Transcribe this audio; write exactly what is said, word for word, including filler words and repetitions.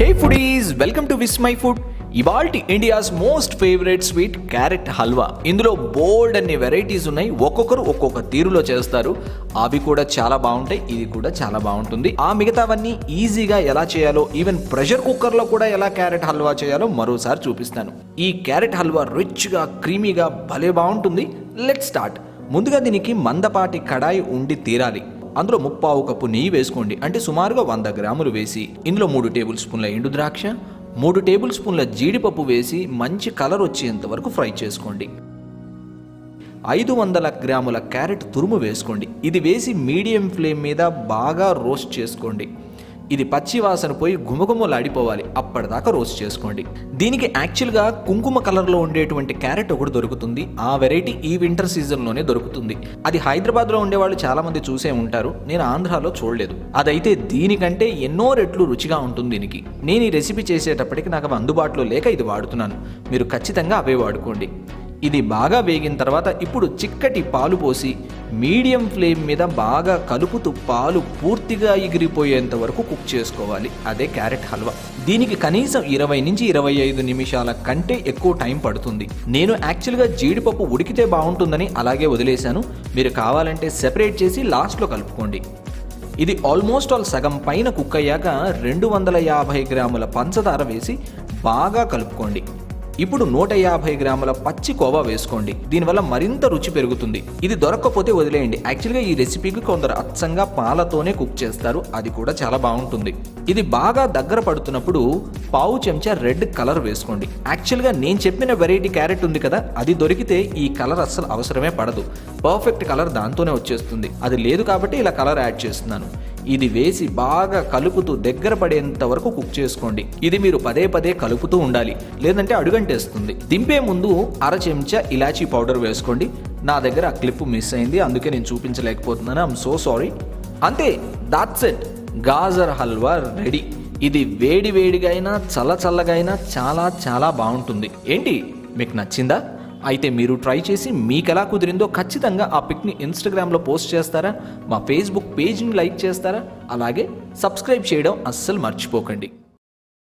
Hey foodies, welcome to Vismai Food. ఇవాల్టి India's most favourite sweet carrot halwa. ఇందులో బోల్డ్ అన్ని వెరైటీస్ ఉన్నాయి. ఒక్కొక్కరు ఒక్కొక్క తీరులో చేస్తారు. అవి కూడా చాలా బాగుంటాయి. ఇది కూడా చాలా బాగుంటుంది. ఆ మిగతావన్నీ ఈజీగా ఎలా చేయాలో, ఈవెన్ ప్రెషర్ కుక్కర్ లో కూడా ఎలా క్యారెట్ హల్వా చేయాలో మరోసారి చూపిస్తాను. ఈ క్యారెట్ హల్వా రిచ్ గా క్రీమీగా భలే బాగుంటుంది. Let's start. ముందుగా దీనికి మందపాటి కడాయి ఉండి తీరాలి. అందులో ముప్పావు కప్పు నెయ్యి వేసుకోండి. అంటే సుమారుగా వంద గ్రాములు వేసి ఇందులో మూడు టేబుల్ స్పూన్ల ఎండు ద్రాక్ష, మూడు టేబుల్ స్పూన్ల జీడిపప్పు వేసి మంచి కలర్ వచ్చేంత వరకు ఫ్రై చేసుకోండి. ఐదు వందల గ్రాముల క్యారెట్ తురుము వేసుకోండి. ఇది వేసి మీడియం ఫ్లేమ్ మీద బాగా రోస్ట్ చేసుకోండి. ఇది పచ్చి వాసన పోయి గుమగుమలాడిపోవాలి. అప్పటిదాకా రోస్ట్ చేసుకోండి. దీనికి యాక్చువల్గా కుంకుమ కలర్లో ఉండేటువంటి క్యారెట్ ఒకటి దొరుకుతుంది. ఆ వెరైటీ ఈ వింటర్ సీజన్లోనే దొరుకుతుంది. అది హైదరాబాద్లో ఉండేవాళ్ళు చాలా మంది చూసే ఉంటారు. నేను ఆంధ్రాలో చూడలేదు. అదైతే దీనికంటే ఎన్నో రెట్లు రుచిగా ఉంటుంది. దీనికి నేను ఈ రెసిపీ చేసేటప్పటికి నాకు అందుబాటులో లేక ఇది వాడుతున్నాను. మీరు ఖచ్చితంగా అవే వాడుకోండి. ఇది బాగా వేగిన తర్వాత ఇప్పుడు చిక్కటి పాలు పోసి మీడియం ఫ్లేమ్ మీద బాగా కలుపుతూ పాలు పూర్తిగా ఎగిరిపోయేంత వరకు కుక్ చేసుకోవాలి. అదే క్యారెట్ హల్వా. దీనికి కనీసం ఇరవై నుంచి ఇరవై ఐదు నిమిషాల కంటే ఎక్కువ టైం పడుతుంది. నేను యాక్చువల్గా జీడిపప్పు ఉడికితే బాగుంటుందని అలాగే వదిలేశాను. మీరు కావాలంటే సెపరేట్ చేసి లాస్ట్లో కలుపుకోండి. ఇది ఆల్మోస్ట్ ఆల్ సగం పైన కుక్ అయ్యాక రెండు వందల యాభై గ్రాముల పంచదార వేసి బాగా కలుపుకోండి. ఇప్పుడు నూట యాభై గ్రాముల పచ్చి కోవా వేసుకోండి. దీనివల్ల మరింత రుచి పెరుగుతుంది. ఇది దొరక్కపోతే వదిలేయండి. యాక్చువల్గా ఈ రెసిపీకి కొందరు అచ్చంగా పాలతోనే కుక్ చేస్తారు. అది కూడా చాలా బాగుంటుంది. ఇది బాగా దగ్గర పడుతున్నప్పుడు పావు చెంచా రెడ్ కలర్ వేసుకోండి. యాక్చువల్గా నేను చెప్పిన వెరైటీ క్యారెట్ ఉంది కదా, అది దొరికితే ఈ కలర్ అస్సలు అవసరమే పడదు. పర్ఫెక్ట్ కలర్ దాంతోనే వచ్చేస్తుంది. అది లేదు కాబట్టి ఇలా కలర్ యాడ్ చేస్తున్నాను. ఇది వేసి బాగా కలుపుతూ దగ్గర పడేంత వరకు కుక్ చేసుకోండి. ఇది మీరు పదే పదే కలుపుతూ ఉండాలి, లేదంటే అడుగంటేస్తుంది. దింపే ముందు అర చెంచా ఇలాచీ పౌడర్ వేసుకోండి. నా దగ్గర ఆ క్లిప్ మిస్ అయింది, అందుకే నేను చూపించలేకపోతున్నాను. I'm so sorry. అంతే, that's it. Gajar halwa ready. ఇది వేడి వేడిగా అయినా చల్ల చల్లగా అయినా చాలా చాలా బాగుంటుంది. ఏంటి, మీకు నచ్చిందా? అయితే మీరు ట్రై చేసి మీకు ఎలా కుదిరిందో ఖచ్చితంగా ఆ పిక్ని ఇన్స్టాగ్రామ్లో పోస్ట్ చేస్తారా? మా ఫేస్బుక్ పేజ్ని లైక్ చేస్తారా? అలాగే సబ్స్క్రైబ్ చేయడం అస్సలు మర్చిపోకండి.